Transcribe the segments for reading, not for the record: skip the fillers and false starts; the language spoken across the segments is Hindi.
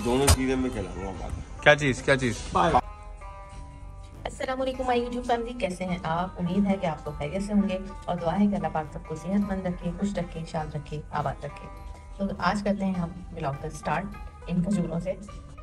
दोनों चीजें मैं खिलाऊंगा। क्या चीज? अस्सलाम वालेकुम माय यूट्यूब फैमिली, कैसे हैं आप? उम्मीद है कि आप लोग खैरियत से होंगे और दुआ है कि अल्लाह पाक सबको सेहतमंद रखे, खुश रखे, शाद रखे, आबाद रखे। तो आज करते हैं हम व्लॉग का स्टार्ट इन खजूरों से।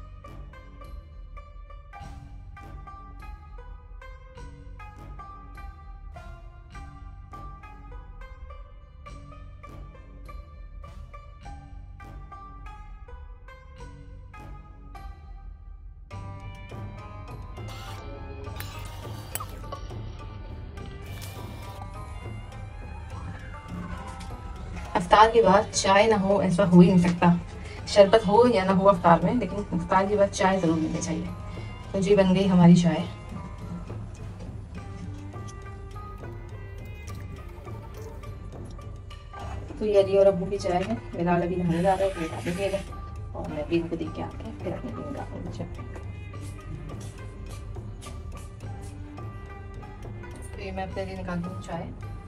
अफ्तार के बाद चाय ना हो ऐसा हो ही नहीं सकता। शरबत हो या ना हो अफ्तार में, लेकिन अफ्तार के बाद चाय ज़रूर लेनी चाहिए। तो जी बन गई हमारी चाय। तो ये अली और अब्बू की चाय है। बिलाल अभी नहाने जा रहा है, तो पिएगा और मैं भी इनको देख के आके फिर अपने पीऊँगा चाय। तो ये मैं अपने लिए निकालती हूँ चाय।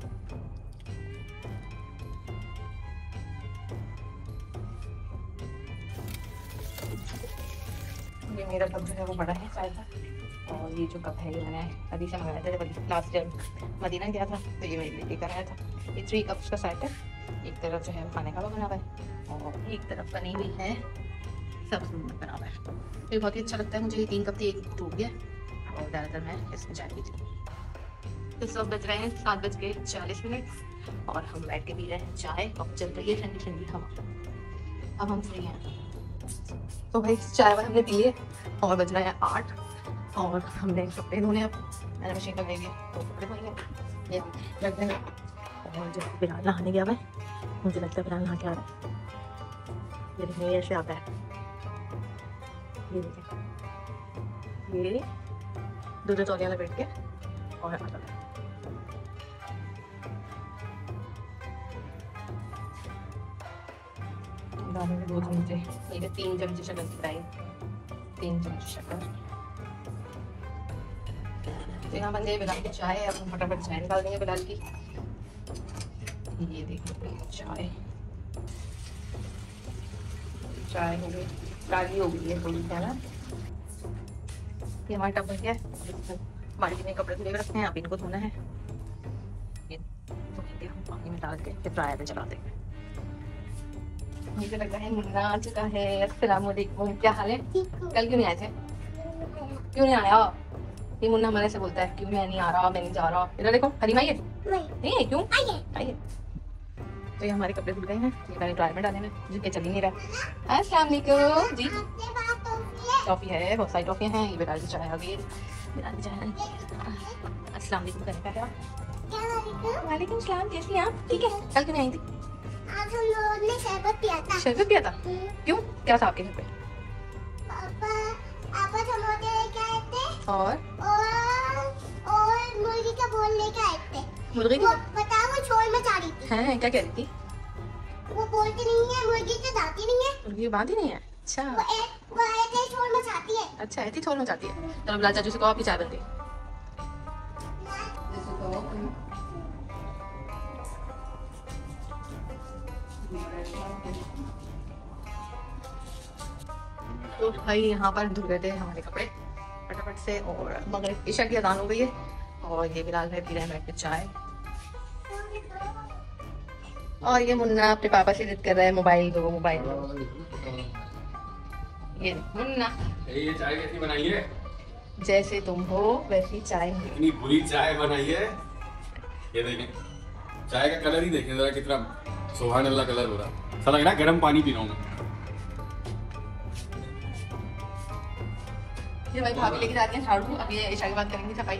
ये मेरा कप जो है वो बड़ा है चाय का, और ये जो कप है ये मैंने अभी से मंगाया था जब लास्ट जब मदीना गया था, तो ये मेरे लिए लेकर आया था। ये 3 कप्स का सेट है। एक तरफ जो है खाने का बना हुआ है और एक तरफ बनी हुई है सब्जी में बना हुआ है। तो ये बहुत ही अच्छा लगता है मुझे। ये 3 कप थी, एक टूट गया और ज़्यादातर मैं इसमें चाय पीती हूँ। तो सब बज रहे हैं 7:40 और हम बैठ के पी रहे हैं चाय और चल रही है ठंडी ठंडी हवा। अब हम फ्री हैं। तो भाई चाय वाय हमने पी लिए और बज रहा है 8 और हमने कपड़े धोने। अब मैंने मशीन लगाई है तो कपड़े धोएंगे, ये रख देंगे। और जब बिलाल नहाने गया है, मुझे लगता है बिलाल नहा के आ रहा है। ये देखिए ऐसे आता है, ये देखिए, ये दूध तौलिया में बैठ के और आता है। डालने में 2 चमचे, ये 3 चमचे शक्कर की फ्राई, 3 चमचे शक्कर। तो यहाँ बन गई बिलाल की चाय। अब हम फटाफट चाय निकाल देंगे बिलाल की। ये देखिए चाय हो गई, काली हो गई है थोड़ी सी ना। ये हमारा टब बन गया है। बाल्टी में कपड़े धुले रखते हैं, अब इनको धोना है। ये हम पानी में डाल के फिर फ्रायर पे चला देंगे। मुझे लग रहा है मुन्ना आ चुका है। अस्सलाम वालेकुम, क्या हाल है? कल क्यों नहीं आए थे? क्यों नहीं आया? ये मुन्ना हमारे से बोलता है क्यों मैं नहीं आ रहा, मैं नहीं जा रहा। इधर देखो, हलीमा आई है? नहीं है, क्यों? आई है। तो ये हमारे कपड़े धुल गए हैं, ये मैंने ड्रायर में डाले हैं, जिनके चल ही नहीं रहा। अस्सलाम वालेकुम जी। टॉफी है, बहुत सारी टॉफियाँ हैं। ये बिलाल की चाय आ गई, बिलाल की चाय। अस्सलाम वालेकुम करने का क्या? वालेकुम सलाम, कैसी हैं आप? ठीक है। कल क्यों नहीं आई थी? आज हम लोगों ने शरबत पिया था। शरबत पिया था? क्यों, क्या था आपके घर पे? पापा समोसे लेके आए थे और मुर्गी का बोल लेके आए थे। मुर्गी वो बताओ, वो शोर मचा रही थी। हैं, क्या कह रही थी? वो बोलती नहीं है, मुर्गी तो दाती नहीं है, मुर्गी बात ही नहीं है। अच्छा, वो ऐसे शोर मचाती है। अच्छा ऐसी छोड़ मचाती है। चलो बिलाल चाचू से कहो आपकी चाय बन गई। तो भाई यहाँ पर धुल गए थे हमारे कपड़े फटाफट से, और मगरिब ईशा की अज़ान हो गई है और ये बिलाल भाई पी रहे हैं बैठ के चाय। और ये मुन्ना अपने पापा से जिद कर रहा है मोबाइल दो, मोबाइल दो। ये मुन्ना, ये चाय कैसी बनाई है? जैसे तुम हो वैसी चाय। इतनी बुरी चाय बनाई है। ये देखें, चाय का कलर ही देखें जरा, कितना सुभान अल्लाह कलर हो रहा। ऐसा लग रहा है गर्म पानी पी रहा हूँ मैं। ये भाई भाभी लेके जाती हैं झाड़ू। अब ये ईशा की बात करेंगे सफाई।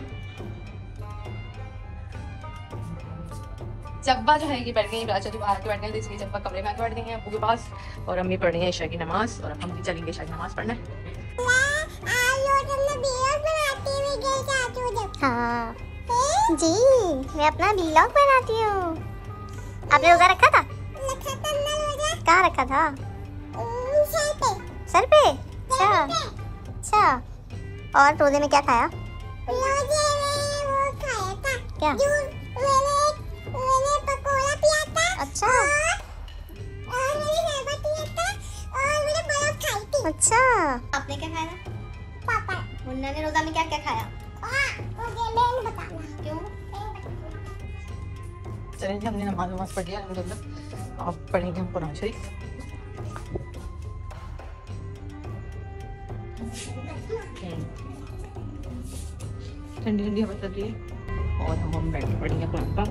जब्बा जो है ये बैठ गई, राजा जो बाहर के बैठ गए, इसलिए जब्बा कमरे में आके बैठ गई हैं अब्बू के पास, और अम्मी पढ़ रही है ईशा की नमाज, और अब हम भी चलेंगे ईशा की नमाज पढ़ने। हाँ जी, मैं अपना व्लॉग बनाती हूँ। आपने रोजा रखा था? कहाँ रखा था? सर पे। अच्छा, और रोजे में क्या खाया? रोजे में वो खाया था क्या? मैंने पकोड़ा पिया था। अच्छा। और मैंने शरबत पिया था और मैंने बर्फ खाई थी। अच्छा, आपने क्या खाया? पापा। मुन्ना ने रोजा में क्या क्या खाया? मुझे नहीं बताना। क्यों? चलें जी, हमने नमाज पढ़ लिया अल्हम्दुलिल्लाह। अब पढ़ेंगे हम कुरान शरीफ। ठंडी ठंडी हवा चल रही है और हम बैठ के पढ़ेंगे कुरान पाक।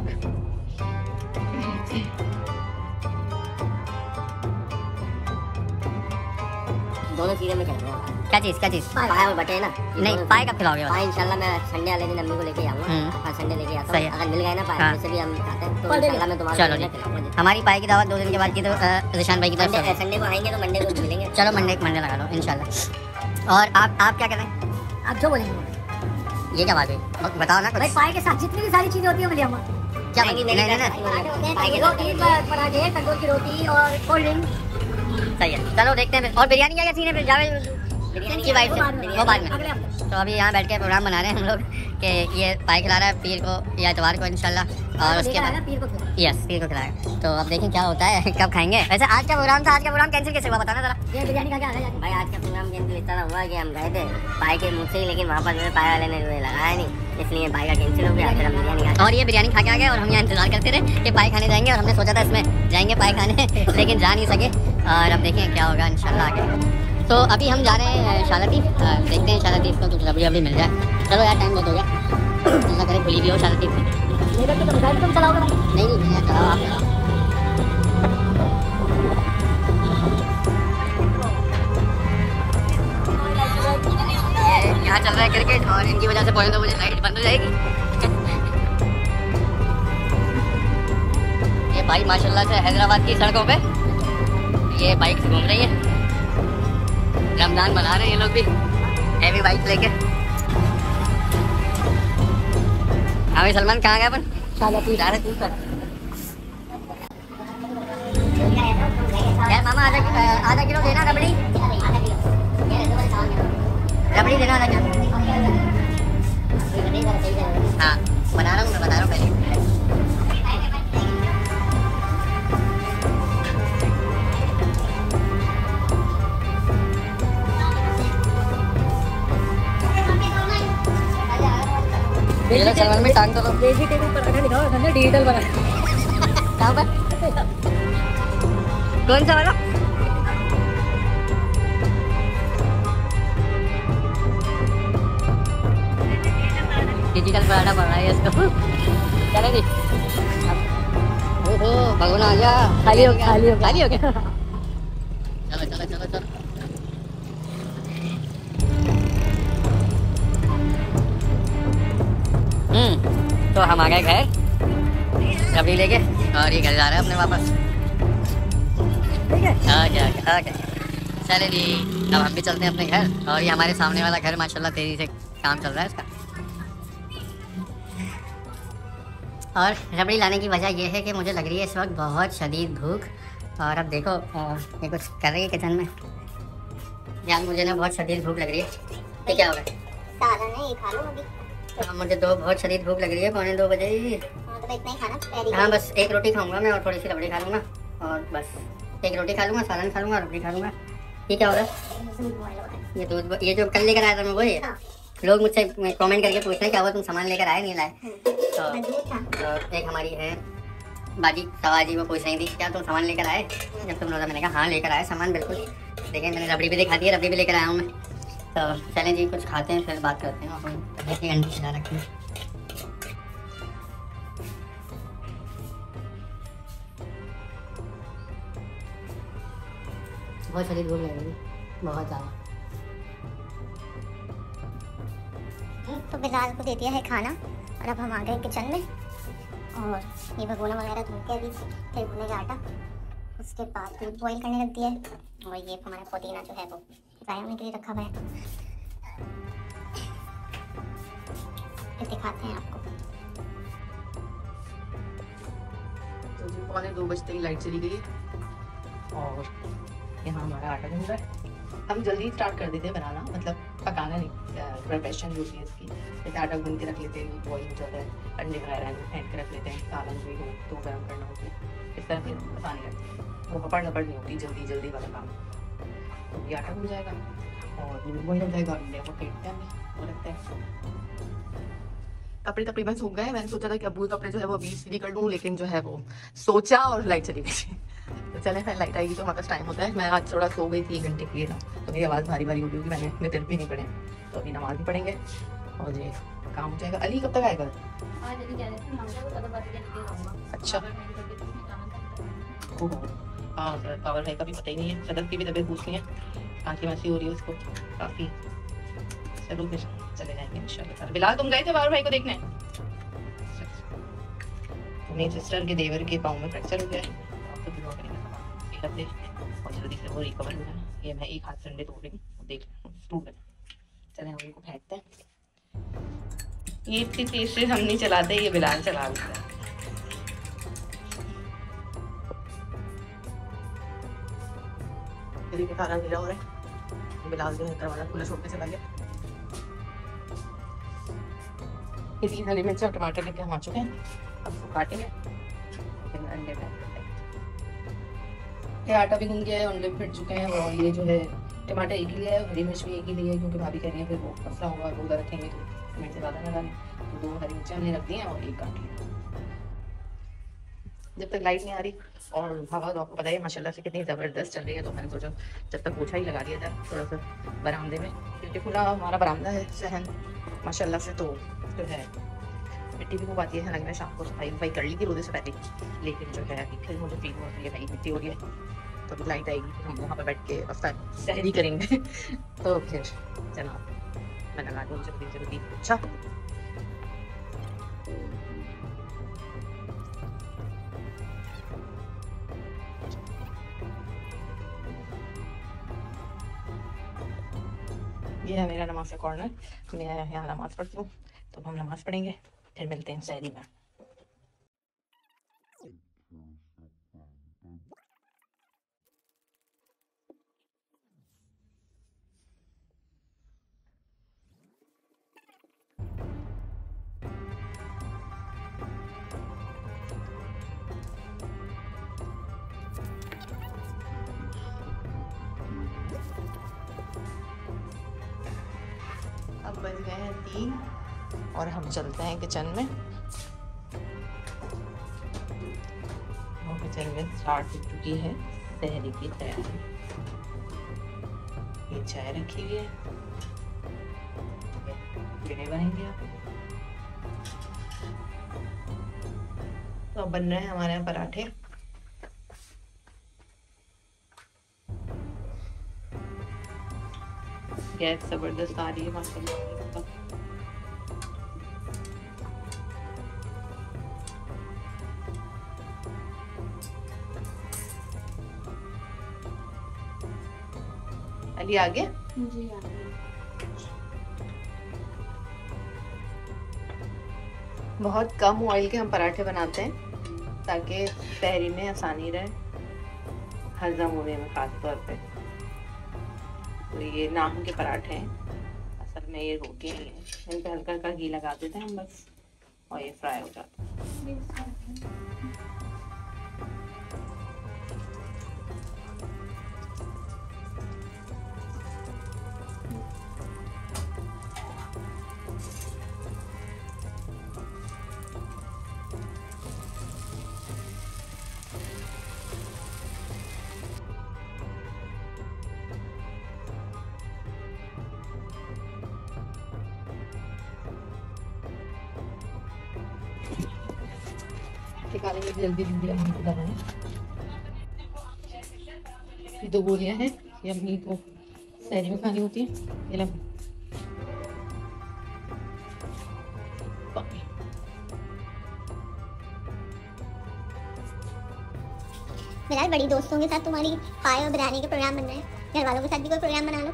दोनों चीजें मैं कहूँगा। क्या चीज? क्या चीज? पाया और बटे ना। नहीं, पाए कब खिलाओगे? पाया इंशाल्लाह मैं संडे वाले दिन अम्मी को लेके आऊँगा। हाँ संडे लेके आता सही हूँ। है। अगर मिल गए ना पाया हाँ। जैसे भी हम खाते हैं तो इंशाल्लाह मैं तुम्हारा चलो जी, हमारी पाए की दावत 2 दिन के बाद की तो रिशान भाई की तरफ से। संडे को आएंगे तो मंडे को मिलेंगे। चलो मंडे लगा लो इंशाल्लाह। और आप क्या कर रहे हैं? आप जो बोलेंगे ये क्या बात है? बताओ ना कुछ। भाई पाए के साथ जितनी भी सारी चीजें होती है मिले हम क्या नहीं नहीं नहीं रोटी पराठे तंदूर की रोटी और कोल्ड ड्रिंक। सही है, चलो देखते हैं फिर। और बिरयानी क्या सीन है फिर? जावे बिरयानी की वाइफ से वो बाद में। अगले हफ्ते। तो अभी यहाँ बैठ के प्रोग्राम बना रहे हैं हम लोग कि ये पाए खिला रहा है पीर को या इतवार को इंशाल्लाह, और उसके बाद पीर को खिलाएगा। यस पीर को खिलाएगा। तो अब देखें क्या होता है, कब खाएंगे। वैसे आज का प्रोग्राम था, आज का प्रोग्राम कैंसिल कैसे हुआ बताना जरा। ये बिरयानी का क्या है भाई? आज का प्रोग्राम कैंसिल इस तरह हुआ कि हम गए थे पाए के मुँह से ही, लेकिन वहाँ पर मेरे पाए वाले ने लगाया नहीं, इसलिए पाए का कैंसिल हो गया। फिर हम बिरयानी खाए और ये बिरयानी खा के आ गए और हम यहाँ इंतजार करते रहे कि पाए खाने जाएंगे, और हमने सोचा था इसमें जाएंगे पाए खाने लेकिन जा नहीं सके। और अब देखें क्या होगा इंशाल्लाह आगे। तो अभी हम जा रहे हैं शालतीफ, देखते हैं शालतीफ को कुछ रबड़ी मिल जाए। चलो यार टाइम बहुत हो गया, अल्लाह करे खुली भी हो शालतीफ। तुम चलाओगे भाई? नहीं चलाओ आप। यहाँ चल रहा है क्रिकेट और इनकी वजह से पौने 2 बजे लाइट बंद हो जाएगी। ये भाई माशाल्लाह से हैदराबाद की सड़कों पे ये बाइक से घूम रही है, रमजान मना रहे हैं ये लोग भी हैवी बाइक लेके। हाँ भाई सलमान कहाँ गए अपन? जा रहे तू पर यार मामा आधा किलो देना रबड़ी देना आधा किलो। हाँ बना रहा हूँ मैं, बता रहा हूँ पहले। सलमान में टांग दो। वेजिटेबल पराठा दिखाओ, हमने डिजिटल बना। कहाँ पर? कौन सा वाला? डिजिटल पराठा पड़ रहा है इसको। चलो जी, ओहो भगवान आ गया। खाली हो गया। चलो। तो हम आ गए घर रबड़ी लेके, और ये घर जा रहा है अपने वापस। ओके चले जी, अब हम भी चलते हैं अपने घर। और ये हमारे सामने वाला घर माशाल्लाह तेजी से काम चल रहा है इसका। और रबड़ी लाने की वजह यह है कि मुझे लग रही है इस वक्त बहुत शदीद भूख। और अब देखो ये कुछ कर रही है किचन में यार, मुझे ना बहुत शदीद भूख लग रही है। ये क्या होगा? सारा नहीं खा लो अभी। हाँ मुझे बहुत शदीद भूख लग रही है, पौने 2 बजे ही। तो इतना ही खाना। हाँ बस एक रोटी खाऊंगा मैं और थोड़ी सी रबड़ी खा लूँगा, और बस एक रोटी खा लूँगा, सालन खा लूँगा, रबड़ी खा लूँगा। ये क्या होगा? ये दूध, ये जो कल लेकर आया था मैं वही है। लोग मुझसे कमेंट करके पूछ रहे हैं क्या हुआ तुम सामान लेकर आए नहीं लाए। तो एक हमारी है बाजी सवाजी, वो पूछ रही थी क्या तुम सामान लेकर आए जब तुम रोज़ा। मैंने कहा हाँ लेकर आए सामान बिल्कुल। देखिए मैंने रबड़ी भी दिखा दी है, रबड़ी भी लेकर आया हूँ मैं। तो चलें जी कुछ खाते हैं फिर बात करते हैं। अपन देखिए अंडी खिला रखी है। बहुत शरीर भूख लग रही है, बहुत ज़्यादा। तो बिलाल को दे दिया है खाना और अब हम आ गए किचन में। और ये भगोना वगैरह धो के अभी फिर भुनेगा आटा, उसके बाद दूध बॉईल करने रख दिया है। और ये हमारा पुदीना जो है वो फ्राई होने के लिए रखा हुआ है। फिर दिखाते हैं आपको। तो जी पौने 2 बजते ही लाइट चली गई है और यहाँ हमारा आटा बन रहा है। हम जल्दी स्टार्ट कर देते हैं बनाना, मतलब पकाना नहीं, प्रिपरेशन जो होती है इसकी। जैसे आटा गूंद के रख लेते हैं, बॉईल हो जाता है, अंडे वगैरह फेंक के रख लेते हैं, सालन भी हो तो गर्म करना होता है, इस तरह से पानी रखते हैं। वो हपड़ लपड़ नहीं होती, जल्दी वाला काम। ये आटा भून जाएगा और दूध बॉईल हो जाएगा और इंडिया को फेंटते हैं वो रखते हैं। कपड़े तकरीबन सूख गए। मैंने सोचा था कि अब्बू कपड़े जो है वो अभी इस्त्री कर लूँ, लेकिन जो है वो सोचा और लाइट चली गई। तो चले फिर लाइट आएगी तो हमारे पास टाइम होता है। मैं आज थोड़ा सो गई थी 1 घंटे के लिए ना, तो मेरी आवाज़ भारी भारी हो गई होगी। मैंने इतने दिन भी नहीं पढ़े, तो अभी नमाज भी पढ़ेंगे और ये काम हो जाएगा। अली कब तक आएगा? अच्छा हाँ सर, पावर भाई का भी पता ही नहीं है। सदर की भी तबीयत पूछनी है, खांसी वांसी हो रही है उसको काफ़ी। चलो फिर चले जाएंगे इंशाल्लाह। बिलाल तुम गए थे पावर भाई को देखने? मेरी सिस्टर के देवर के पाँव में फ्रैक्चर हो गया है, तो दुआ करेंगे और जल्दी से वो रिकवर हो जाए। ये मैं एक हाथ संडे तोड़ रही हूँ, देख टूट गया। चले हम उनको फेंकते हैं। ये इतनी तेज से हम नहीं चलाते, ये बिलाल चला लेता है। के खाना गिला हो रहा है, बिलाल जो है दरवाजा खुला छोड़ के चला गया। ये 3 हरी मिर्च और टमाटर लेके हम आ चुके हैं, अब इसको काटेंगे फिर अंडे में। ये आटा भी गूंद गया है, अंडे फिट चुके हैं और ये जो है टमाटर एक ही लिया है, हरी मिर्च भी एक ही ली है क्योंकि भाभी कह रही है फिर वो मसला होगा, रोज़ा रखेंगे तो मिर्च ज़्यादा ना डालें। तो 2 हरी मिर्चें हमने रख दी हैं और 1 काट लिया। जब तक लाइट नहीं आ रही और हवा तो आपको पता है माशाल्लाह से कितनी ज़बरदस्त चल रही है, तो मैंने सोचा जब तक पोछा ही लगा दिया जाए थोड़ा सा बरामदे में, क्योंकि खुला हमारा बरामदा है सहन माशाल्लाह से। तो जो है मिट्टी भी खूब आती है, लग रहा है शाम को सफाई कर ली थी रोज़े से पहले, लेकिन जो है फिर मुझे फील हो रही है भाई मिट्टी हो रही है। तो अभी लाइट आएगी हम वहाँ पर बैठ के अफ्तार सहरी करेंगे। तो फिर जनाब मैं लगा दूँ जल्दी। अच्छा ये है मेरा नमाज का कॉर्नर, मैं यहाँ नमाज पढ़ती हूँ। तो हम नमाज पढ़ेंगे फिर मिलते हैं सहरी में। अब बज गए हैं 3 और हम चलते हैं किचन में। और किचन में स्टार्ट हो चुकी है सहरी की तैयारी। ये चाय रखी हुई है, गिने बनेंगे आप। तो अब बन रहे हैं हमारे यहाँ पराठे। गैस जबरदस्त आ रही है माशाल्लाह। अली आ गया? जी आ गया। बहुत कम ऑयल के हम पराठे बनाते हैं ताकि सहरी में आसानी रहे हजम होने में, खास तौर पे। तो ये नान के पराठे हैं, असल में ये रोटियां ही हैं। इन पे हल्का हल्का घी लगा देते हैं हम बस और ये फ्राई हो जाता है। निकालेंगे जल्दी जल्दी अम्मी को दबाएं। ये 2 गोलियां हैं, ये अम्मी को सहरी में खानी होती है। ये लो बिलाल, बड़ी दोस्तों के साथ तुम्हारी पाए और बिरयानी के प्रोग्राम बन रहे हैं, घर वालों के साथ भी कोई प्रोग्राम बना लो।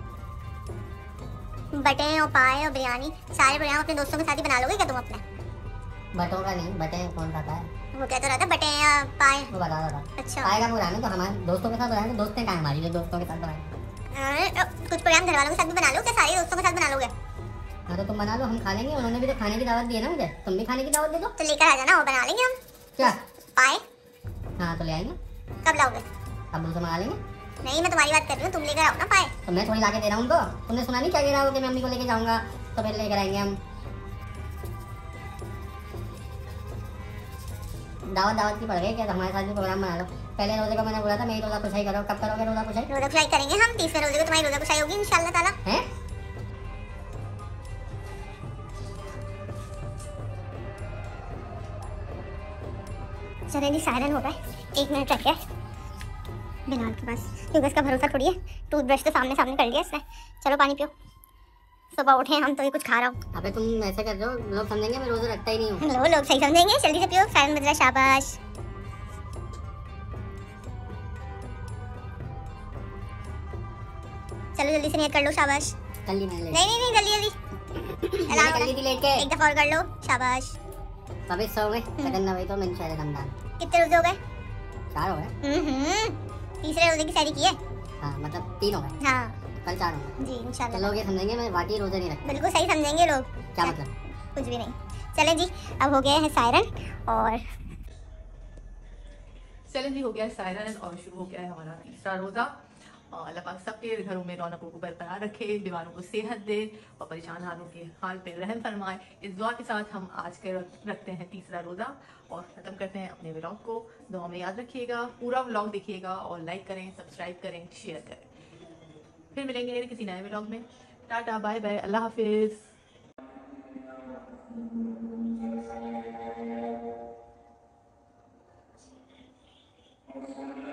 बटे और पाए और बिरयानी सारे प्रोग्राम अपने दोस्तों के साथ ही बना लोगे क्या तुम अपने? बटों का नहीं, बटे कौन खाता है? वो कहता रहता बटे या पाए। वो बता रहा था। अच्छा, पाए का प्रोग्राम है तो हमारे दोस्तों के साथ बनाएंगे। दोस्तें कहाँ हमारी जो दोस्तों के साथ बनाएंगे? कुछ प्रोग्राम घर वालों के साथ भी बना लो क्या? सारे दोस्तों के साथ बना लोगे? हाँ तो तुम बना लो, हम खा लेंगे। उन्होंने भी तो खाने की दावत दी है ना मुझे, तुम भी खाने की दावत दे दो। तो लेकर आ जाना, वो बना लेंगे हम। क्या? पाए हाँ तो ले आएंगे। कब लाओगे? अब्बू से मंगा लेंगे। नहीं, मैं तुम्हारी बात कर रही हूँ, तुम लेकर आओ ना पाए। तो मैं थोड़ी ला के दे रहा हूँ उनको। तुमने सुना नहीं क्या कह रहा हो कि मैं अम्मी को लेके जाऊंगा तो फिर लेकर आएंगे हम। दावत की पड़ गई क्या? तो हमारे साथ भी प्रोग्राम बना लो। पहले रोजे को मैंने बोला था मेरी रोजा कुशाई करो। कब करोगे रोजा कुशाई? रोजा कुशाई करेंगे हम 30वें रोजे को, तुम्हारी रोजा कुशाई होगी इंशाल्लाह ताला। हैं? चले जी, सायरन हो गए, 1 मिनट रह गया बिलाल के पास, क्योंकि उसका भरोसा थोड़ी है। टूथब्रश तो सामने सामने कर लिया इसने। चलो पानी पियो, सुबह उठे हम तो ये कुछ खा रहा हूँ। अबे तुम ऐसे कर रहे हो, लोग समझेंगे मैं रोजा रखता ही नहीं हूँ। लोग सही समझेंगे। जल्दी से पियो, सायरन बज रहा है, शाबाश। चलो जल्दी से नियत कर लो, शाबाश। कर ली मैंने। नहीं जल्दी जल्दी मैंने कर ली थी लेट के। एक दफा और कर लो, शाबाश। अबे 100 में लगन ना भाई तो मैं शायद रमजान। कितने रोजे हो गए? 4 हो गए। 3रे रोजे की सैरी की है। हाँ मतलब 3 हो गए। हाँ कल 4 हो गए। जी इंशाल्लाह। तो लोग ये समझेंगे मैं वाकई रोजा नहीं रखता। बिल्कुल सही समझेंगे लोग। क्या मतलब? कुछ भी नहीं। चलें जी, अब हो गए हैं सायरन और चलें जी, हो गया है सायरन और शुरू हो गया है हमारा तीसरा रोजा। और अल्लाह पाक सबके घरों में रौनकों को बरकरार रखे, बीमारों को सेहत दे और परेशान हालों के हाल पे रहम फरमाए। इस दुआ के साथ हम आज के रखते हैं तीसरा रोज़ा और ख़त्म करते हैं अपने व्लॉग को। दुआ में याद रखिएगा, पूरा व्लॉग देखिएगा और लाइक करें, सब्सक्राइब करें, शेयर करें। फिर मिलेंगे किसी नए व्लॉग में। टाटा, बाय बाय, अल्लाह हाफिज़। Thank you.